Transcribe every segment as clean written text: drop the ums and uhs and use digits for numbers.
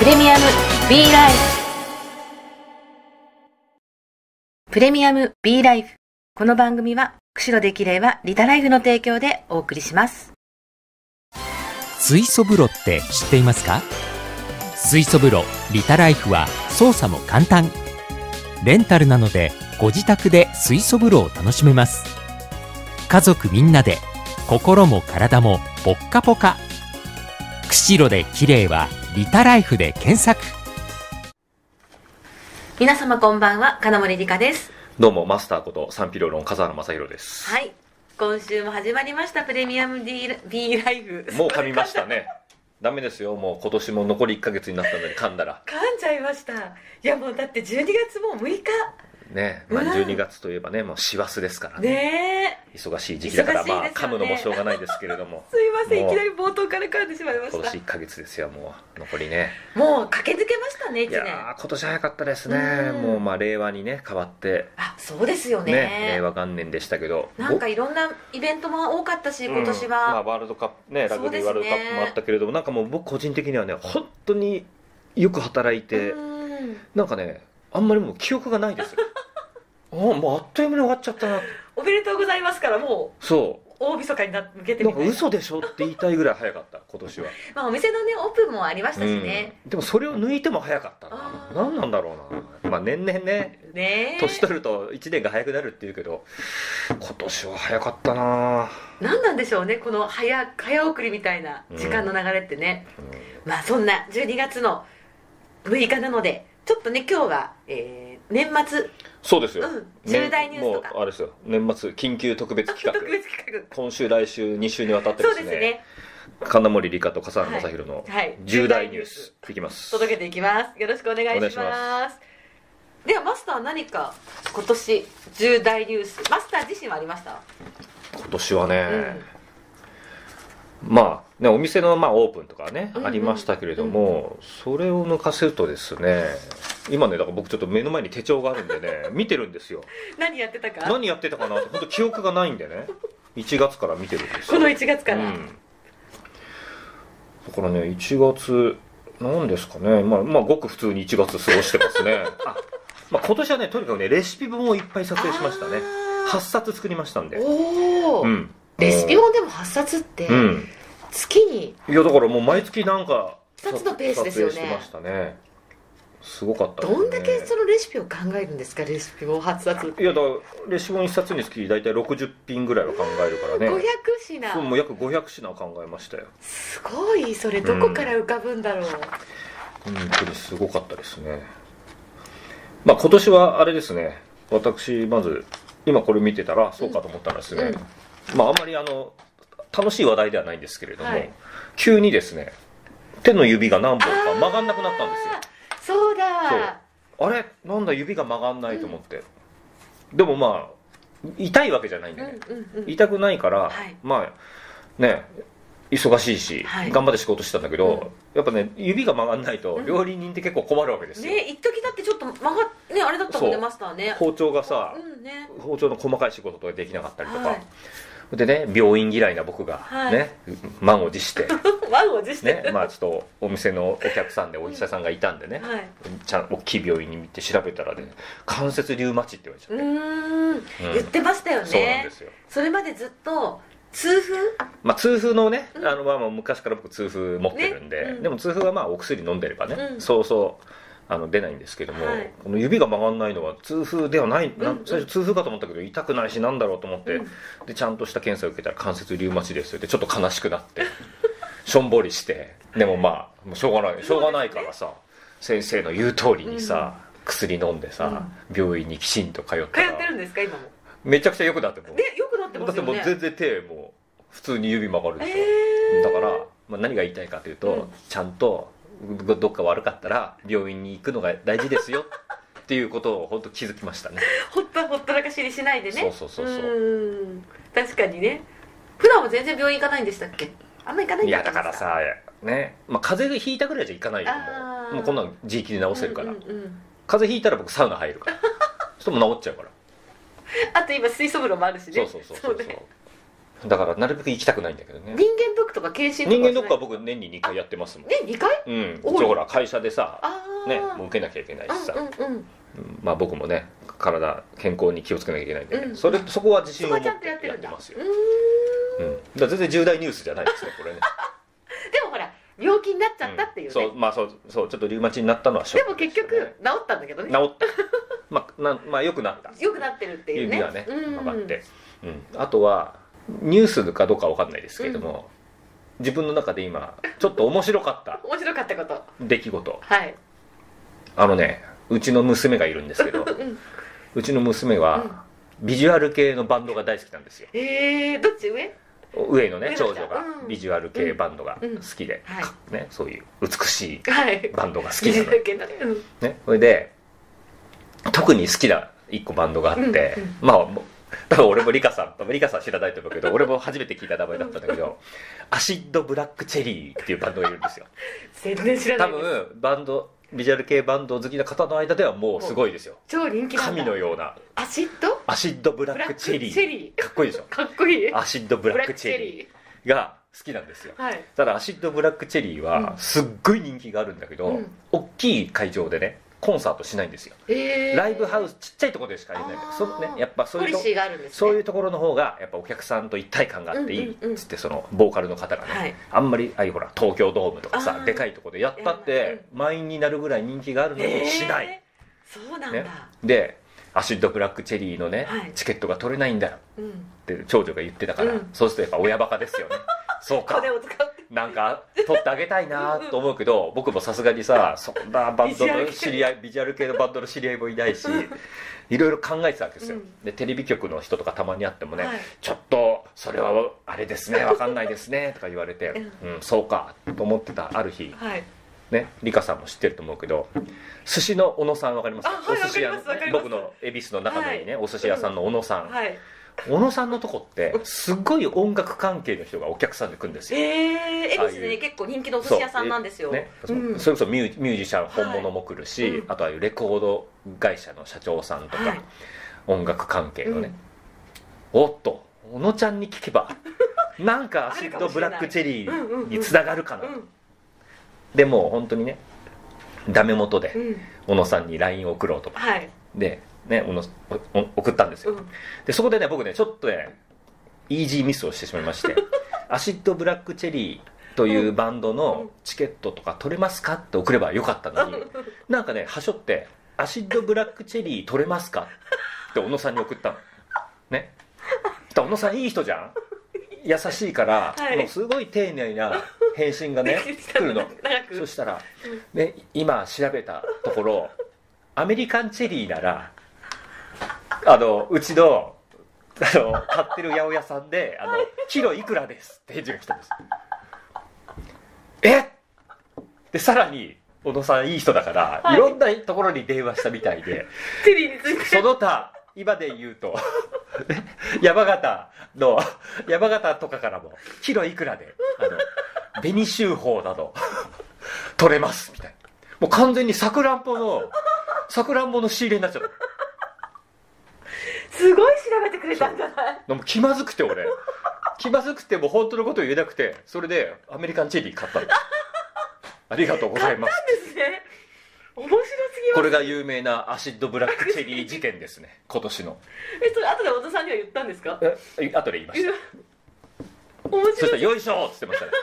プレミアム B ライフ。プレミアム B ライフ。この番組は釧路で綺麗はリタライフの提供でお送りします。 水素風呂って知っていますか？水素風呂リタライフは操作も簡単。レンタルなのでご自宅で水素風呂を楽しめます。家族みんなで心も体もポッカポカ。釧路で綺麗はリタライフで検索。 皆様こんばんは、金森理香です。 どうもマスターこと賛否両論笠原正宏です。 はい、今週も始まりましたプレミアム B ライフ。 もう噛みましたね。ダメですよ、もう今年も残り1ヶ月になったので噛んだら噛んじゃいました。いやもうだって12月もう6日ね、まあ、12月といえばね、もう師走ですからね忙しい時期だから、 ね、 まあ噛むのもしょうがないですけれどもすいません、いきなり冒頭から噛んでしまいました。 今年1ヶ月ですよ、もう残りね。 もう駆け抜けましたね、1年。 いや今年早かったですね。もうまあ令和にね変わって、 あ、そうですよ ね、 令和元年でしたけど、 なんかいろんなイベントも多かったし、今年は、 まあ、ワールドカップね、ラグビーワールドカップもあったけれども、なんかもう僕個人的にはね、本当によく働いて、なんかね、あんまりもう記憶がないですよ。もうあっという間に終わっちゃったな。 おめでとうございますからもうそう大晦日に向けてみたいな。 なんか嘘でしょって言いたいぐらい早かった今年は。 まあお店のねオープンもありましたしね、 でもそれを抜いても早かったな。何なんだろうな。まあ年々ね年取ると1年が早くなるっていうけど、今年は早かったな。 何なんでしょうね、この早送りみたいな時間の流れってね、まあそんな12月の6日なので、ちょっとね今日が、年末。 そうですよ、 重大ニュースとか、 もうあれですよ、年末緊急特別企画特別企画、 今週来週2週にわたってですね、 そうですね、 金森理香と笠原正宏の重大ニュースいきます、 届けていきます。よろしくお願いします。ではマスター、何か今年重大ニュース、マスター自身はありました？ 今年はね、まあね、お店のまあオープンとかね、ありましたけれども、それを抜かせるとですね、今ね、だから僕ちょっと目の前に手帳があるんでね見てるんですよ。 何やってたかなって本当記憶がないんでね、1月から見てるんですよ。 この1月から、 だからね、1月なんですかね、まあごく普通に1月過ごしてますね。まあ今年はね、とにかくねレシピ本をいっぱい撮影しましたね。8冊作りましたんで。 おお、レシピ本でも8冊って、月に、 いやだからもう毎月なんか 2つのペースですよね。 撮影してましたね。すごかったですね。 どんだけそのレシピを考えるんですか、レシピ本8冊。 いやだからレシピ本1冊につき大体60品ぐらいは考えるからね。 500品。 そう、もう約500品を考えましたよ。 すごい、それどこから浮かぶんだろう。 本当にすごかったですね。まあ今年はあれですね、私まず今これ見てたらそうかと思ったんですね、まああんまり楽しい話題ではないんですけれども、急にですね手の指が何本か曲がんなくなったんですよ。 そうだ、 あれなんだ指が曲がんないと思って、でもまあ痛いわけじゃないんでね、痛くないから、まあね忙しいし、頑張って仕事してたんだけど、やっぱね指が曲がんないと料理人って結構困るわけですよ。 一時だってちょっとねあれだったもんね、マスターね。 包丁がさ、包丁の細かい仕事とかできなかったりとか、でね、病院嫌いな僕がね、満を持してね、まあちょっとお店のお客さんでお医者さんがいたんでね、ちゃん大きい病院に見て調べたらね、関節リウマチって言われちゃって、 言ってましたよね。 そうなんですよ。 それまでずっと痛風、 まあ痛風のね、まあ昔から僕痛風持ってるんで、でも痛風はまあお薬飲んでればね、そうそう出ないんですけども、この指が曲がんないのは痛風ではない、最初痛風かと思ったけど痛くないし、なんだろうと思って、でちゃんとした検査を受けたら関節リウマチですよって、ちょっと悲しくなってしょんぼりして、でもまあもうしょうがないからさ、先生の言う通りにさ、薬飲んでさ、病院にきちんと通ってるんですか今も？ めちゃくちゃ良くなって、もう良くなってますよね。 だってもう全然手も普通に指曲がるでしょ、だから、まあ、何が言いたいかというと、ちゃんとどっか悪かったら病院に行くのが大事ですよっていうことを本当気づきましたね。 ほったらかしにしないでね。 そう確かにね。普段は全然病院行かないんでしたっけ？あんま行かないんだった。 いやだからさね、まあ、風邪ひいたぐらいじゃ行かないよ。もうこんなの自力で治せるから、風邪ひいたら僕サウナ入るからそしたらもう治っちゃうから。 あと今水素風呂もあるしね。 そうだからなるべく行きたくないんだけどね。 人間ドックとか検診とか人間ドックは僕年に2回やってますもん。 2回？ うん。一応ほら会社でさね、もう受けなきゃいけないしさ、まあ僕もね体健康に気をつけなきゃいけないんで、そこは自信を持ってやってますよ。だから全然重大ニュースじゃないですねこれね。 でもほら病気になっちゃったっていうね。 そうまあそうちょっとリウマチになったのはショックですよね。 でも結局治ったんだけどね。 治った。まあ良くなった。 良くなってるっていうね。 指がね曲がって。あとはニュースかどうかわかんないですけれども、自分の中で今ちょっと面白かったこと出来事、 はい、 うちの娘がいるんですけど、うちの娘はビジュアル系のバンドが大好きなんですよ。 どっち上のね長女がビジュアル系バンドが好きで、ね、そういう美しいバンドが好きなの、ね、それで特に好きな一個バンドがあって、まあ多分俺もリカさん知らないと思うけど俺も初めて聞いた名前だったんだけどアシッドブラックチェリーっていうバンドがいるんですよ。 全然知らないです。 多分ビジュアル系バンド好きな方の間ではもうすごいですよ。 超人気なんだ。 神のようなアシッドブラックチェリーかっこいいでしょ。 かっこいい。 アシッドブラックチェリーが好きなんですよ、ただアシッドブラックチェリーはすっごい人気があるんだけど、大きい会場でねコンサートしないんですよ。ライブハウスちっちゃいところでしかやらない。やっぱそういうところの方がやっぱお客さんと一体感があっていいっつって、そのボーカルの方がね、あんまりほら東京ドームとかさでかいところでやったって満員になるぐらい人気があるのにしない。 そうなんだ。 でアシッドブラックチェリーのねチケットが取れないんだよって長女が言ってたから、そうするとやっぱ親バカですよね。そうかなんか取ってあげたいなと思うけど、僕もさすがにさそんなバンドの知り合いビジュアル系のバンドの知り合いもいないし、いろいろ考えてたわけですよ。でテレビ局の人とかたまに会ってもね、ちょっとそれはあれですね分かんないですねとか言われて、そうかと思ってたある日、ね、リカさんも知ってると思うけど寿司の小野さん分かりますか？お寿司屋の僕の恵比寿の中のねお寿司屋さんの小野さん、小野さんのとこってすっごい音楽関係の人がお客さんで来るんですよ。恵比寿でね結構人気のお寿司屋さんなんですよ。 それこそミュージシャン本物も来るし、あとはレコード会社の社長さんとか、音楽関係のね、おっと小野ちゃんに聞けばなんかアシッドブラックチェリーにつながるかなと。でも本当にねダメ元で小野さんに LINE を送ろうとか、でね、送ったんですよ、でそこでね僕ねちょっとねイージーミスをしてしまいましてアシッドブラックチェリーというバンドのチケットとか取れますかって送ればよかったのに、なんかねはしょってアシッドブラックチェリー取れますかって小野さんに送ったのね。小野さんいい人じゃん、優しいから、もうすごい丁寧な返信がね来るの。そしたら、ね、今調べたところアメリカンチェリーならうちの買ってる八百屋さんでキロいくらですって返事が来たんです。でさらに小野さんいい人だから、いろんなところに電話したみたいで、その他今で言うと山形とかからもキロいくらで紅秀峰など取れますみたいな、もう完全にさくらんぼの仕入れになっちゃった。 すごい調べてくれたんじゃない？ でも気まずくてもう本当のことを言えなくて、それでアメリカンチェリー買ったんです。ありがとうございます。 買ったんですね。面白すぎます。 これが有名なアシッドブラックチェリー事件ですね今年の。 それ後で小田さんには言ったんですか？ 後で言いました。そしたらよいしょっつってましたね。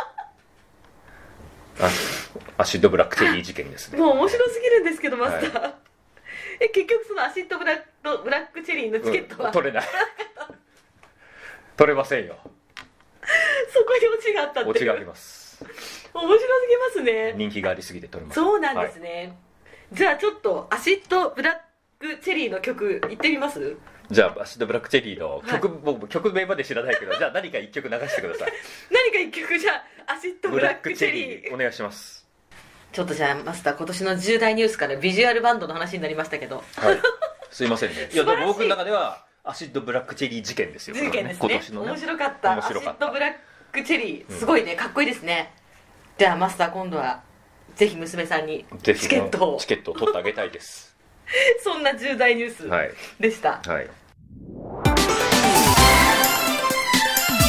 アシッドブラックチェリー事件ですね。 もう面白すぎるんですけどマスター、結局そのアシッドブラックチェリーのチケットは、 取れない取れませんよ。 そこにオチがあったっていう。 オチがあります。 面白すぎますね。 人気がありすぎて取れます。 そうなんですね、じゃあちょっとアシッドブラックチェリーの曲いってみます？ じゃあアシッドブラックチェリーの曲、僕曲名まで知らないけど、じゃあ何か一曲流してください。 何か一曲、じゃあアシッドブラックチェリーお願いします。 ちょっとじゃあマスター、今年の重大ニュースからビジュアルバンドの話になりましたけど、 すいませんね。いやでも僕の中ではアシッドブラックチェリー事件ですよ。 事件ですね。 今年のね。 面白かった。アシッドブラックチェリーすごいね、かっこいいですね。じゃあマスター、今度はぜひ娘さんにチケットを取ってあげたいです。 そんな重大ニュースでした。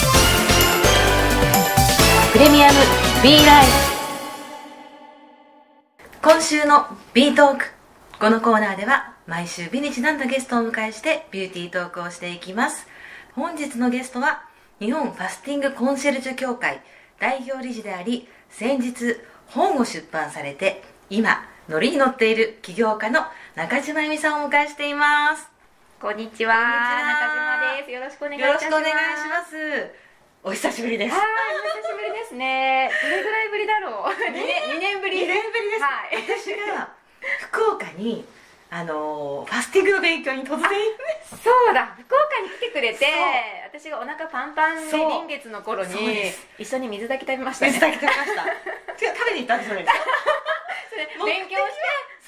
プレミアム B ライフ。今週の B トーク。このコーナーでは毎週美にちなんだゲストをお迎えしてビューティートークをしていきます。本日のゲストは日本ファスティングコンシェルジュ協会代表理事であり、先日本を出版されて今ノリに乗っている起業家の中島由美さんをお迎えしています。 こんにちは、中島です。よろしくお願いいたします。 よろしくお願いします。お久しぶりです。 お久しぶりですね。どれぐらいぶりだろう。2年ぶり。 2年ぶりです。はい、私が福岡にファスティングの勉強に突然そうだ、福岡に来てくれて、私がお腹パンパンで臨月の頃に一緒に水炊き食べましたね。 水炊き食べました。違う、食べに行ったんですよね。 勉強して、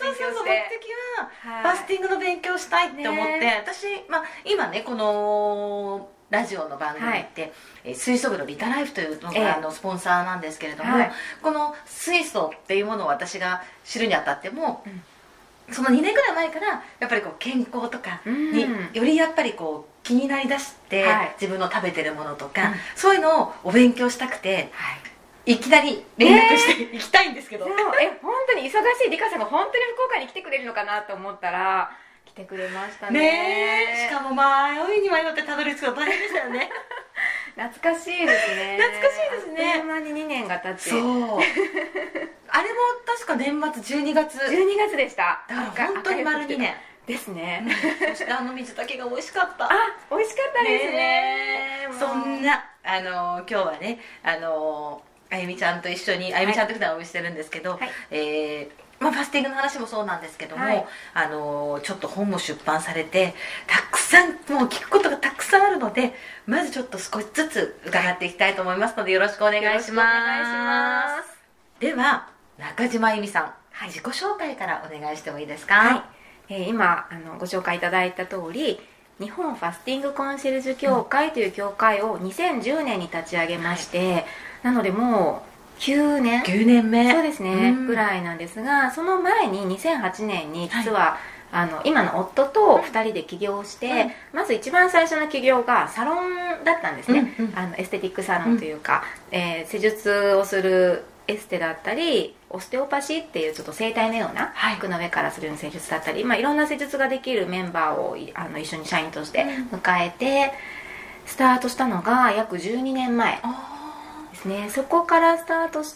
目的はファスティングの勉強したいって思って、私、今ねこのラジオの番組って、水素部のリタライフというのがスポンサーなんですけれども、この水素っていうものを私が知るにあたっても、その2年ぐらい前からやっぱりこう健康とかによりやっぱりこう気になりだして、自分の食べてるものとか、そういうのをお勉強したくて、いきなり連絡して行きたいんですけど、 本当に忙しいリカさんが本当に福岡に来てくれるのかなと思ったら来てくれましたね。 しかも迷いに迷ってたどり着くの大変でしたよね。 懐かしいですね。 懐かしいですね。 あっという間に2年が経って。 そうあれも確か年末12月でした。 だから本当に丸2年ですね。 そして水炊きが美味しかった。 美味しかったですね。 そんな今日はねあゆみちゃんと一緒に、あゆみちゃんと普段お会いしてるんですけど、ファスティングの話もそうなんですけども、ちょっと本も出版されてたくさんもう聞くことがたくさんあるので、まずちょっと少しずつ伺っていきたいと思いますので、よろしくお願いします。では中島由美さん、自己紹介からお願いしてもいいですか？ 今ご紹介いただいた通り、日本ファスティングコンシェルジュ協会という協会を2010年に立ち上げまして、なのでもう9年目そうですね、ぐらいなんですが、その前に2008年に実は、今の夫と2人で起業して、まず一番最初の起業がサロンだったんですね。エステティックサロンというか、施術をするエステだったり、オステオパシーっていうちょっと整体のような服の上からするような施術だったり、いろんな施術ができるメンバーを一緒に社員として迎えてスタートしたのが約12年前ですね。そこからスタートして、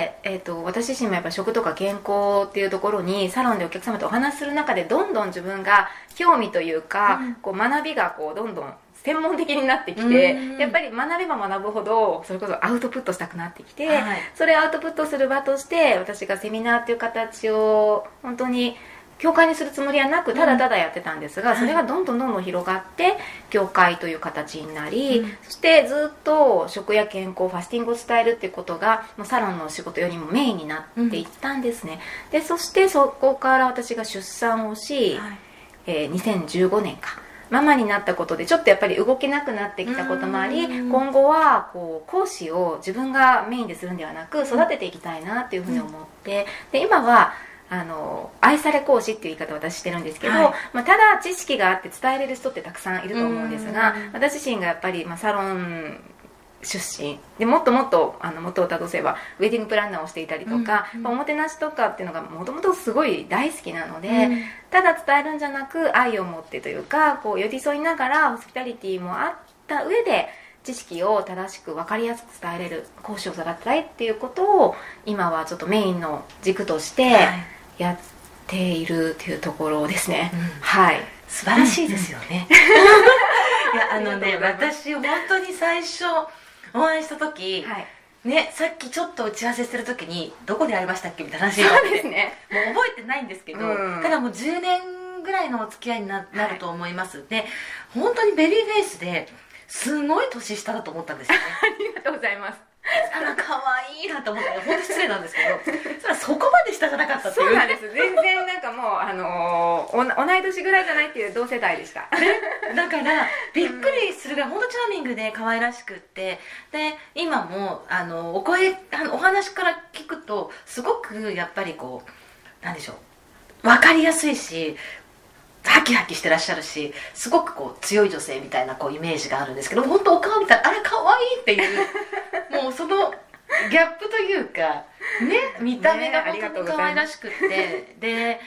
私自身もやっぱ食とか健康っていうところにサロンでお客様とお話しする中でどんどん自分が興味というか、こう学びがこうどんどん専門的になってきて、やっぱり学べば学ぶほどそれこそアウトプットしたくなってきて、それをアウトプットする場として私がセミナーっていう形を本当に教会にするつもりはなくただただやってたんですが、それがどんどん広がって教会という形になり、そしてずっと食や健康ファスティングを伝えるっていうことがサロンの仕事よりもメインになっていったんですね。でそしてそこから私が出産をし、2015年かママになったことでちょっとやっぱり動けなくなってきたこともあり、今後はこう講師を自分がメインでするんではなく育てていきたいなっていうふうに思って、で今は愛され講師っていう言い方を私してるんですけど、ただ知識があって伝えれる人ってたくさんいると思うんですが、私自身がやっぱり、サロン出身でもっと元をたどせばウェディングプランナーをしていたりとか、おもてなしとかっていうのがもともとすごい大好きなので、ただ伝えるんじゃなく愛を持ってというかこう寄り添いながらホスピタリティもあった上で知識を正しく分かりやすく伝えれる講師を育てたいっていうことを今はちょっとメインの軸としてやっているっていうところですね。 素晴らしいですよね。いや私本当に最初お会いした時、さっきちょっと打ち合わせする時にどこで会いましたっけみたいな話になって、もう覚えてないんですけど、ただもう10年ぐらいのお付き合いになると思います。で本当にベビーフェイスですごい年下だと思ったんですよね。 ありがとうございます。 可愛いなと思って本当失礼なんですけど、そこまで下じゃなかったっていう。 そうなんです。全然なんかもう同い年ぐらいじゃないっていう同世代でした。 だからびっくりするぐらい本当チャーミングで可愛らしくって、で今もお声お話から聞くとすごくやっぱりこうなんでしょう、分かりやすいしハキハキしてらっしゃるし、すごくこう強い女性みたいなこうイメージがあるんですけど、本当お顔見たらあれ可愛いっていうもうそのギャップというかね、見た目が本当に可愛らしくってで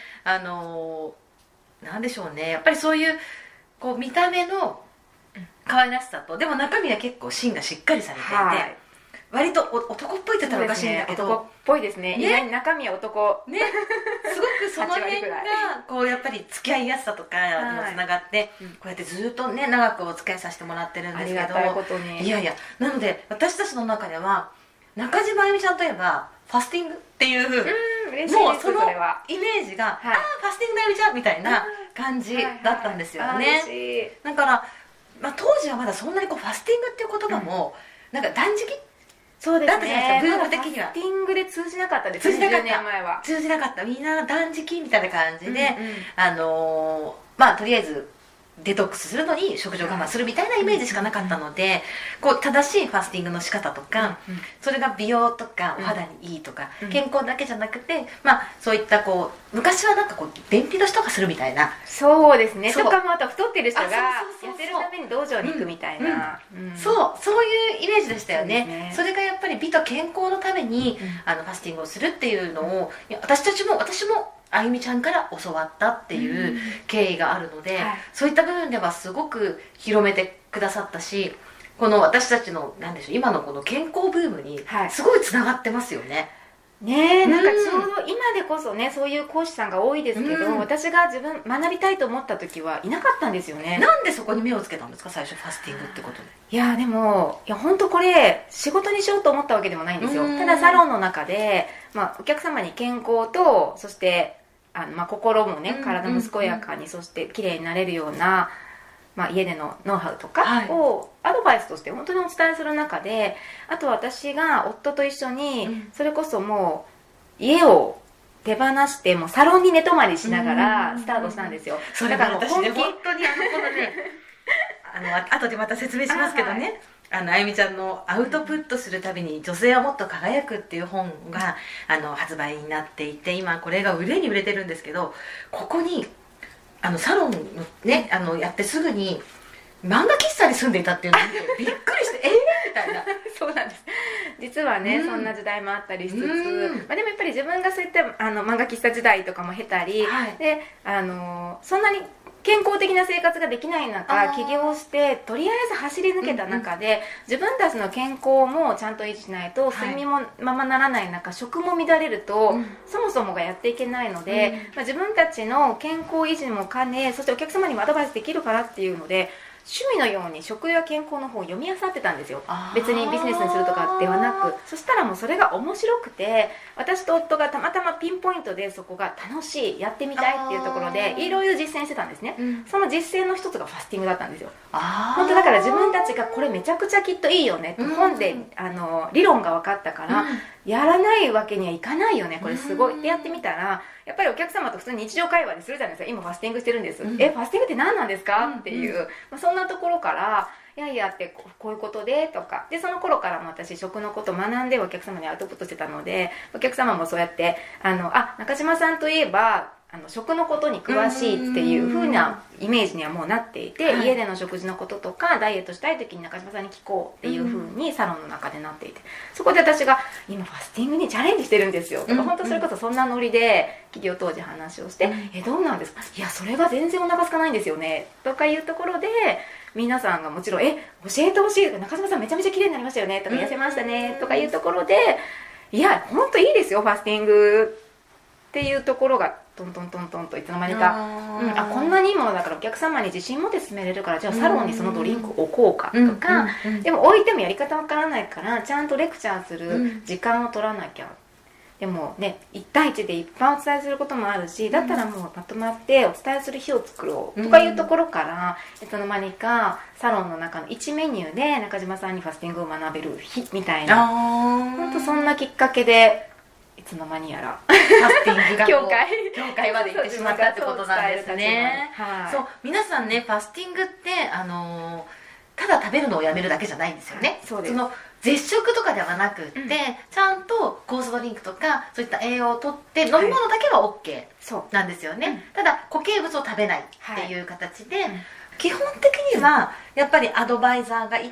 なんでしょうね、やっぱりそういうこう見た目の可愛らしさと、でも中身は結構芯がしっかりされていて、はい、割と男っぽいって言ったらおかしいんだけど、 男っぽいですね。意外に中身は男ね、すごくその辺がこうやっぱり付き合いやすさとかにもつながって、こうやってずっとね長くお付き合いさせてもらってるんですけど、 ありがたいことに、 いやいや、なので私たちの中では中島あゆみちゃんといえばファスティングっていう、もうそのイメージが、はい、ああファスティングのあゆみちゃんみたいな感じだったんですよね。だから、当時はまだそんなにこうファスティングっていう言葉も、なんか断食そうですね、 ブーム的にはファスティングで通じなかったですね。10年前は通じなかった。みんな断食みたいな感じで、とりあえずデトックスするのに食事を我慢するみたいなイメージしかなかったので、こう正しいファスティングの仕方とか、それが美容とかお肌にいいとか、健康だけじゃなくて、そういったこう昔はなんかこう便秘の人がするみたいな、 そうですね、とかもあと太ってる人が痩せるために道場に行くみたいな、 そういうイメージでしたよね。それがやっぱり美と健康のためにファスティングをするっていうのを、私もあゆみちゃんから教わったっていう経緯があるので、そういった部分ではすごく広めてくださったし、この私たちのなんでしょう、今のこの健康ブームにすごいつながってますよね。 ねえ、なんかちょうど今でこそね、そういう講師さんが多いですけど、私が学びたいと思った時はいなかったんですよね。 なんでそこに目をつけたんですか、最初ファスティングってことで。 いやでも本当これ仕事にしようと思ったわけでもないんですよ。ただサロンの中で、お客様に健康と、そして心もね、体も健やかに、そして綺麗になれるような、家でのノウハウとかをアドバイスとして本当にお伝えする中で、あと私が夫と一緒に、それこそもう家を手放してもうサロンに寝泊まりしながらスタートしたんですよ。 それから私ね、本当にこのね後でまた説明しますけどね、あゆみちゃんのアウトプットするたびに女性はもっと輝くっていう本が発売になっていて、今これが売れに売れてるんですけど、ここにサロンのねやってすぐに漫画喫茶に住んでいたっていうのを見てびっくりしてみたいなそうなんです。実はね、そんな時代もあったりしつつ、でもやっぱり自分がそういった漫画喫茶時代とかも経たり、でそんなに健康的な生活ができない中、起業してとりあえず走り抜けた中で、自分たちの健康もちゃんと維持しないと、睡眠もままならない中、食も乱れると、そもそもがやっていけないので、自分たちの健康維持も兼ね、そしてお客様にもアドバイスできるからっていうので、趣味のように食や健康の本を読み漁ってたんですよ。別にビジネスにするとかではなく、そしたらもうそれが面白くて、私と夫がたまたまピンポイントでそこが楽しい、やってみたいっていうところでいろいろ実践してたんですね。その実践の一つがファスティングだったんですよ。本当だから自分たちがこれめちゃくちゃきっといいよねって本で理論が分かったから、やらないわけにはいかないよね、これすごいってやってみたら、やっぱりお客様と普通に日常会話でするじゃないですか。今ファスティングしてるんです、ファスティングって何なんですかっていう、そんなところから、いやいやってこういうことでとかで、その頃からも私食のことを学んでお客様にアウトプットしてたので、お客様もそうやって中島さんといえば食のことに詳しいっていう風なイメージにはもうなっていて、家での食事のこととかダイエットしたい時に中島さんに聞こうっていう風にサロンの中でなっていて、そこで私が今ファスティングにチャレンジしてるんですよとか、本当それこそそんなノリで起業当時話をして、どうなんですか、いやそれが全然お腹空かないんですよねとかいうところで、皆さんがもちろん教えてほしい、中島さんめちゃめちゃ綺麗になりましたよねとか、痩せましたねとかいうところで、いや本当いいですよファスティングっていうところがトントントントンといつの間にか、こんなにいいものだからお客様に自信持って勧めれるから、じゃあサロンにそのドリンクを置こうかとか、でも置いてもやり方わからないからちゃんとレクチャーする時間を取らなきゃ、でもね1対1でいっぱいお伝えすることもあるし、だったらもうまとまってお伝えする日を作ろうとかいうところから、いつの間にかサロンの中の1メニューで中島さんにファスティングを学べる日みたいな、本当そんなきっかけでいつの間にやらファスティングが教会まで行ってしまったってことなんですね。そう、皆さんね、ファスティングってただ食べるのをやめるだけじゃないんですよね。その絶食とかではなくって、ちゃんと酵素ドリンクとかそういった栄養をとって飲み物だけは OK なんですよね。ただ固形物を食べないっていう形で、基本的にはやっぱりアドバイザーがいて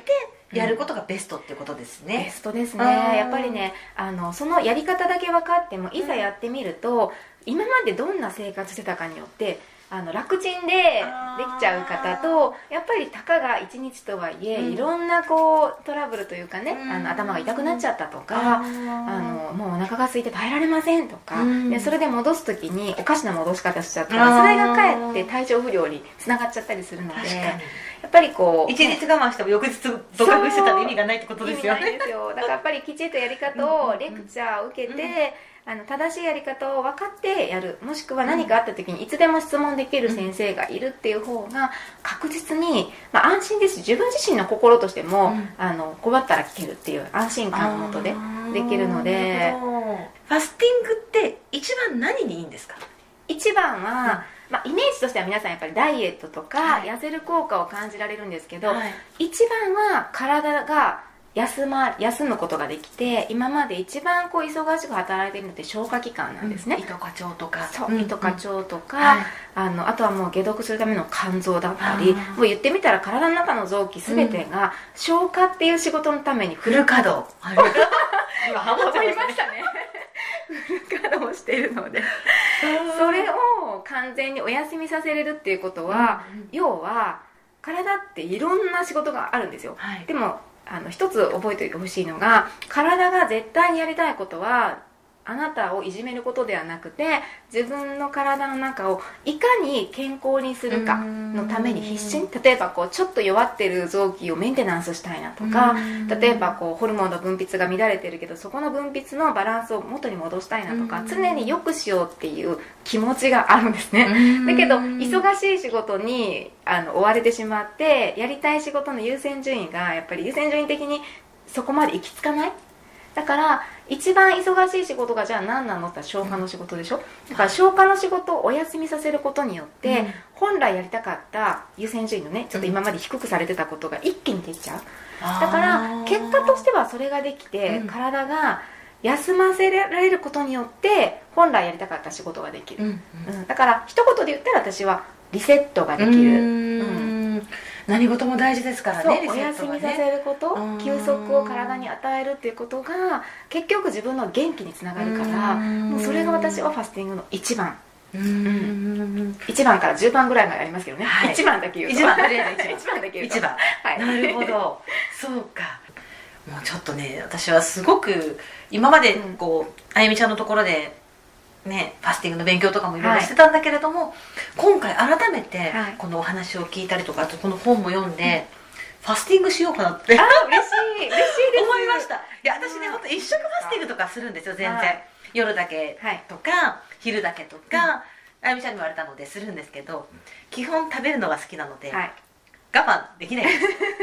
やることがベストってことですね。 ベストですね。やっぱりね、そのやり方だけ分かってもいざやってみると、今までどんな生活してたかによって楽ちんでできちゃう方と、やっぱりたかが1日とはいえ、いろんなこうトラブルというかね、頭が痛くなっちゃったとか、もうお腹が空いて耐えられませんとか、でそれで戻す時におかしな戻し方しちゃったら、それがかえって体調不良につながっちゃったりするので、やっぱりこう一日我慢しても翌日独学してたら意味がないってことですよね。 意味ないですよ。だからやっぱりきちっとやり方をレクチャーを受けて、正しいやり方を分かってやる、もしくは何かあった時にいつでも質問できる先生がいるっていう方が確実に、安心ですし、自分自身の心としても、困ったら聞けるっていう安心感のもとでできるので。 ファスティングって一番何にいいんですか？ 一番は、イメージとしては皆さんやっぱりダイエットとか、痩せる効果を感じられるんですけど、一番は体が休むことができて、今まで一番こう忙しく働いているのって消化器官なんですね。 胃とか腸とか、 胃とか腸とか、あとはもう解毒するための肝臓だったり、もう言ってみたら体の中の臓器全てが消化っていう仕事のためにフル稼働。 今ハマりましたね。 フル稼働しているので、それを完全にお休みさせれるっていうことは、要は体っていろんな仕事があるんですよ。でも一つ覚えておいてほしいのが、体が絶対にやりたいことはあなたをいじめることではなくて、自分の体の中をいかに健康にするかのために必死に、例えばこうちょっと弱ってる臓器をメンテナンスしたいなとか、例えばこうホルモンの分泌が乱れてるけど、そこの分泌のバランスを元に戻したいなとか、常に良くしようっていう気持ちがあるんですね。だけど忙しい仕事に追われてしまって、やりたい仕事の優先順位がやっぱり優先順位的にそこまで行き着かない。だから一番忙しい仕事がじゃあ何なのって消化の仕事でしょ。だから消化の仕事をお休みさせることによって、本来やりたかった優先順位のね、ちょっと今まで低くされてたことが一気にできちゃう。だから結果としてはそれができて、体が休ませられることによって本来やりたかった仕事ができる。だから一言で言ったら、私はリセットができる。 何事も大事ですからね。 お休みさせること、休息を体に与えるっていうことが結局自分の元気につながるから、もうそれが私はファスティングの一番。1番から10番ぐらいまでありますけどね、1番だけ言うと、1番だけ言うと、なるほど。そうか。もうちょっとね、私はすごく今までこうあゆみちゃんのところでね、ファスティングの勉強とかもいろいろしてたんだけれども、今回改めてこのお話を聞いたりとか、あとこの本も読んで、ファスティングしようかなって嬉しいです思いました。いや、私ね、本当一食ファスティングとかするんですよ、全然。夜だけとか昼だけとか、あゆみちゃんに言われたのでするんですけど、基本食べるのが好きなので我慢できないです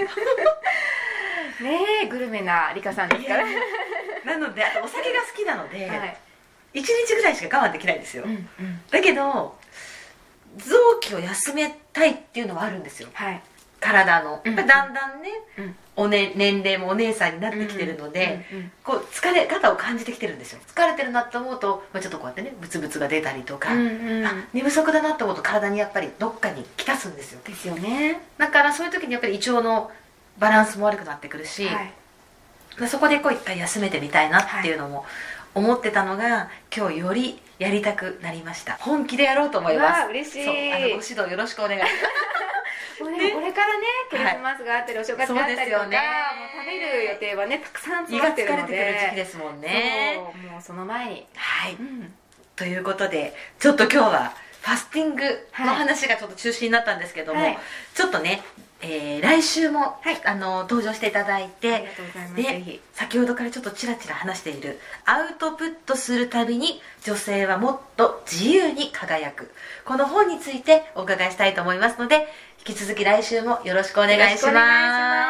ねえ、グルメなリカさんですから。 なので、あとお酒が好きなので1日ぐらいしか我慢できないんですよ。だけど臓器を休めたいっていうのはあるんですよ、体の。だんだんね、年齢もお姉さんになってきてるので、こう疲れ方を感じてきてるんですよ。疲れてるなと思うと、ちょっとこうやってね、ブツブツが出たりとか、寝不足だなと思うと体にやっぱりどっかに来たすんですよ。 ですよね。 だからそういう時にやっぱり胃腸のバランスも悪くなってくるし、そこでこう一回休めてみたいなっていうのも思ってたのが、今日よりやりたくなりました。本気でやろうと思います。 嬉しい。 ご指導よろしくお願いします。 これからね、クリスマスがあったりお正月があったりとか、もう食べる予定はね、たくさん詰まってるので、 胃が疲れてくる時期ですもんね。 もうその前に。 ということで、ちょっと今日はファスティングの話がちょっと中心になったんですけども、ちょっとね、来週も登場していただいて、で先ほどからちょっとちらちら話しているアウトプットするたびに女性はもっと自由に輝く、この本についてお伺いしたいと思いますので、引き続き来週もよろしくお願いします。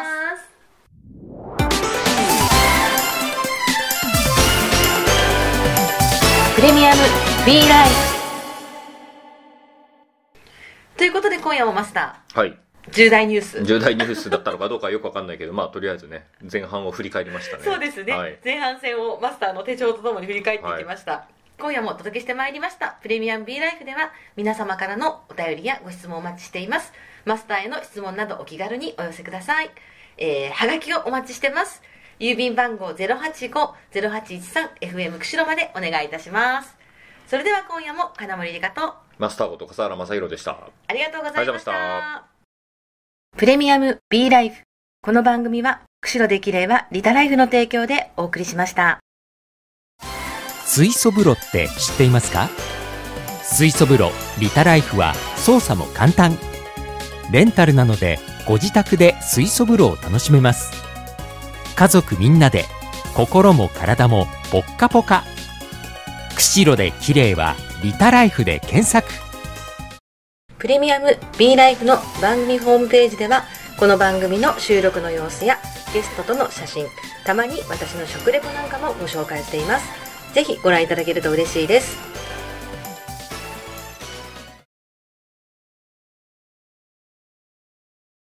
プレミアム B ライフということで、今夜もマスター、重大ニュースだったのかどうかよくわかんないけど、とりあえずね、前半を振り返りましたね。 そうですね、前半戦をマスターの手帳とともに振り返っていきました。今夜もお届けしてまいりましたプレミアム B ライフでは、皆様からのお便りやご質問をお待ちしています。マスターへの質問などお気軽にお寄せください。 はがきをお待ちしてます。郵便番号 085-0813 FM 釧路までお願いいたします。それでは今夜も金森理香とマスターこと笠原正宏でした。 ありがとうございました。 プレミアム B ライフ。この番組は釧路で綺麗はリタライフの提供でお送りしました。 水素風呂って知っていますか？水素風呂リタライフは操作も簡単。レンタルなのでご自宅で水素風呂を楽しめます。家族みんなで心も体もポッカポカ。釧路で綺麗はリタライフで検索。 プレミアム B ライフの番組ホームページではこの番組の収録の様子やゲストとの写真、たまに私の食レポなんかもご紹介しています。ぜひご覧いただけると嬉しいです。